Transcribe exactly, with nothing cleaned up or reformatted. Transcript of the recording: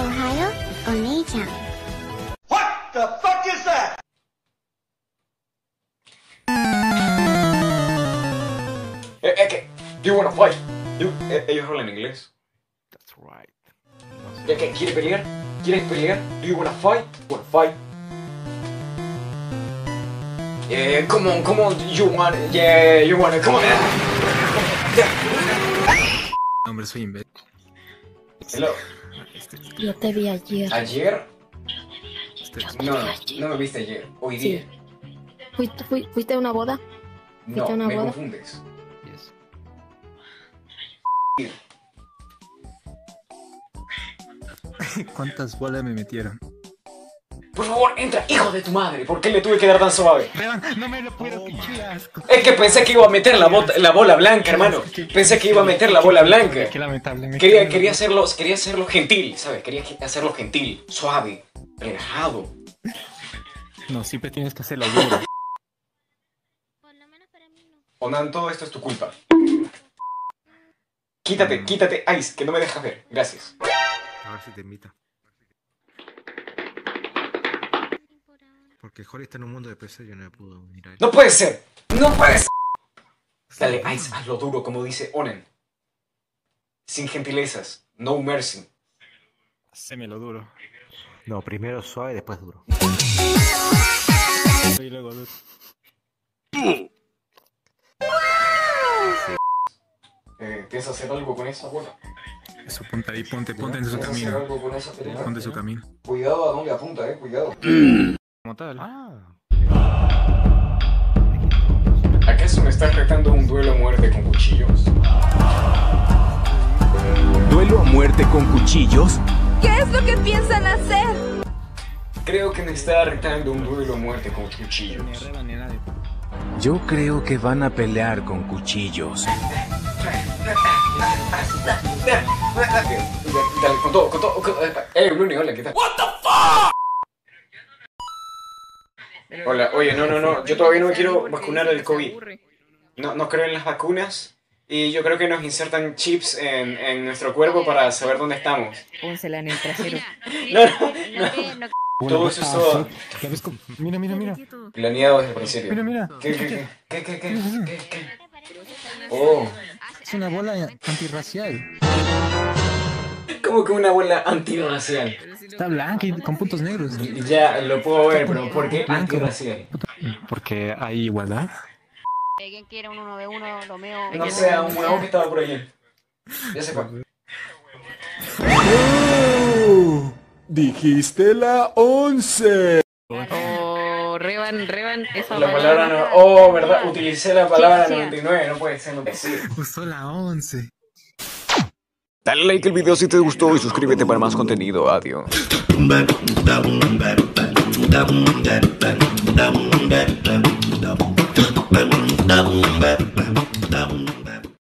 Ohayo, Onei-chan. What the fuck is that? Eh, eh, ¿qué? Do you wanna fight? Do- eh, ellos hablan inglés. That's right. Eh, ¿qué? ¿Quiere pelear? ¿Quieres pelear? Do you wanna fight? Wanna fight? Eh, come on, come on, you want, yeah, you wanna, come on. Hombre, soy imbécil. Hello. Yo te vi ayer. ¿Ayer? Este, No, no, no me viste ayer. Hoy día. ¿Fuiste, fui- ¿Fuiste a una boda? No, ¿Fuiste a una me boda? confundes. yes. ¿Cuántas bolas me metieron? Por favor, entra, hijo de tu madre. ¿Por qué le tuve que dar tan suave? Revan, no me lo puedo, qué asco. Es que pensé que iba a meter la, bota- la bola blanca, hermano. Pensé que iba a meter la bola blanca. Qué lamentable. me Quería, quedo- quería, hacerlo, quería hacerlo gentil, ¿sabes? Quería hacerlo gentil, suave, relajado. No, siempre tienes que hacerlo duro. Onan, todo esto es tu culpa. Quítate, quítate, Ice, que no me dejas ver. Gracias. A ver si te invita. Porque Holly está en un mundo de P C y yo no me puedo unir a él. ¡No puede ser! ¡No puede ser! Dale, Ice, hazlo duro, como dice Onen. Sin gentilezas. No mercy. Hacémelo duro. No, primero suave y después duro. Y luego duro. Eh, ¿Piensas hacer algo con esa bola? Eso, ponte ahí, ponte, ponte en su ¿Piensas hacer camino. algo con esa pelota? Ponte en su camino. Cuidado a dónde apunta, eh, cuidado. Como tal. Ah. ¿Acaso me estás retando un duelo a muerte con cuchillos? ¿Duelo a muerte con cuchillos? ¿Qué es lo que piensan hacer? Creo que me está retando un duelo a muerte con cuchillos. Ni Revan ni nadie. Yo creo que van a pelear con cuchillos. Dale, con todo, con todo. Con... Eh, Bruni, hola, ¿qué tal? What the fuck? Hola, oye, no, no, no, yo todavía no me quiero vacunar del COVID. No, no creo en las vacunas y yo creo que nos insertan chips en, en nuestro cuerpo para saber dónde estamos. Pónsela en el trasero. No, no, no. Todo eso es todo ¿La ves con- Mira, mira, mira. planeado desde el principio. Mira, mira. ¿Qué, qué, qué? ¿Qué, qué, qué? ¿Qué, qué? Oh, Es una bola antirracial. como que una bola antirracial. Está blanca y con puntos negros. Ya, lo puedo ver, pero ¿por qué antirracial? Porque hay igualdad. ¿Quién quiere un uno de uno? Lo meo. No sé, a un huevón que estaba por allí. Ya se fue. Dijiste la once. Oh, Revan, Revan, esa La palabra no... Oh, ¿verdad? Utilicé la palabra Sí, sí. noventa y nueve, no puede ser, no puede ser. Usó la once. Dale like al video si te gustó y suscríbete para más contenido. Adiós. Double